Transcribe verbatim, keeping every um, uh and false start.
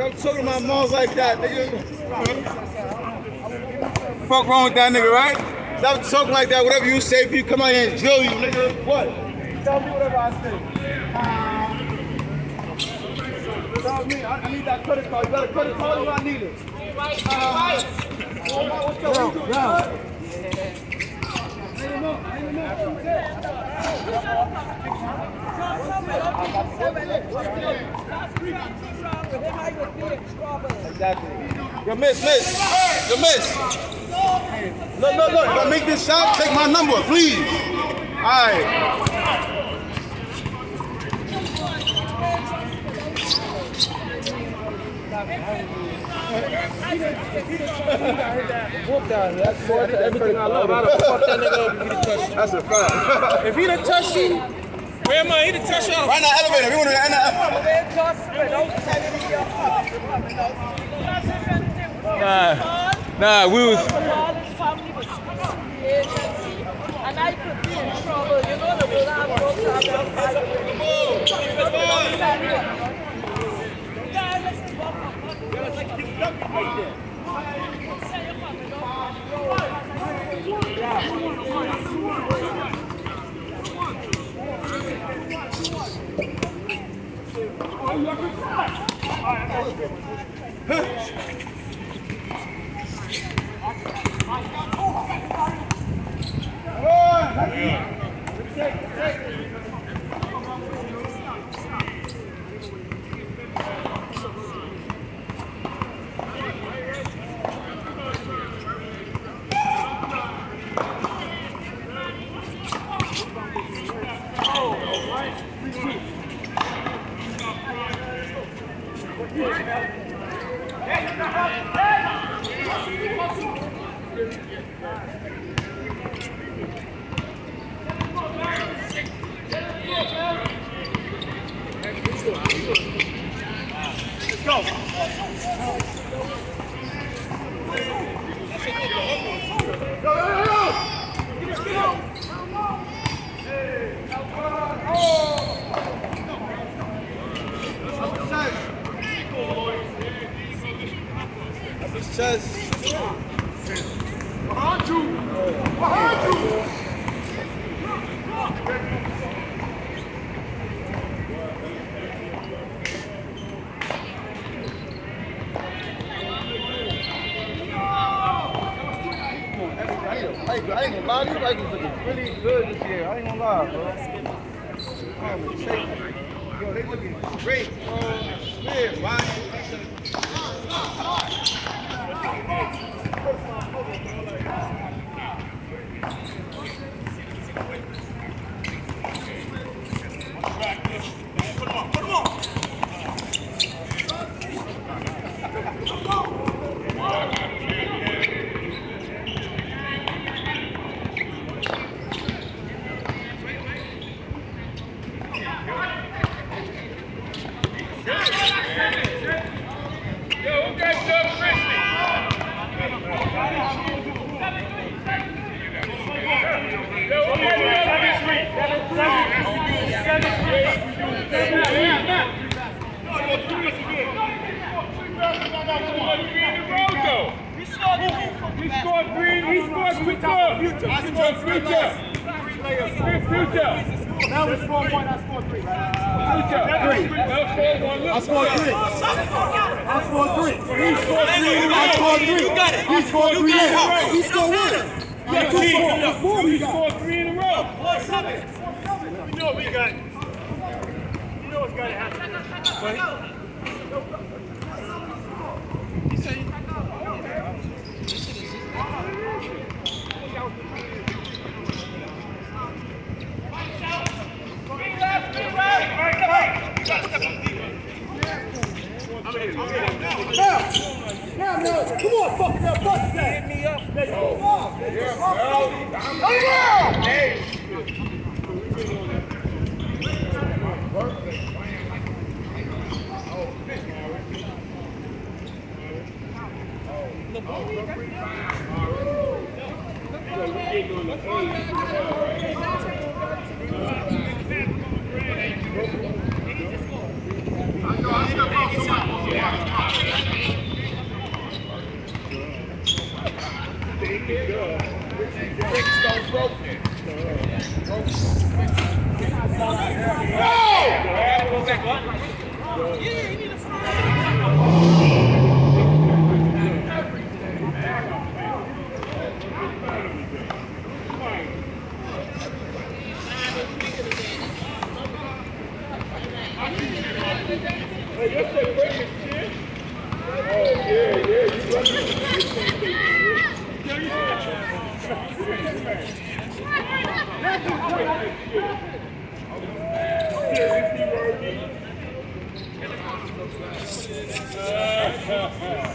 Don't talk to my moms like that, nigga. Fuck wrong with that nigga, right? Stop talking like that. Whatever you say, if you come out here and drill you, nigga. What? Tell me whatever I say. Tell me, I, I need that credit card. You got a credit card or I need it? Right, right. What's up? What you doing? Exactly. Yo, miss, miss. Yo, miss. Look, look, look. If I make this shot, take my number, please. All right. That's everything I love. I'd have fucked that nigga up if he'd have touched you. That's a fact. If he'd have touched you, where am I? He'd have touched you. Right now, elevator. We want to end Nah, nah, we was. And I could be in trouble. You know the way I'm Behind you! Behind you! I ain't gonna lie, these Vikings looking really good this year. I ain't gonna lie, bro. Yo, they looking great, bro. Yeah, why? Now we scored one, I scored three. Three. I scored three. I scored three. He scored three. I scored three. You got it. He scored three. He scored one. Yeah, two scored. Four he scored three in a row. You know we got it. You know what's got to happen. He said he Now, now, come on, fuck that, bust that. Hit me up. Come on. Yeah, Hey. I know, I step up. Yeah.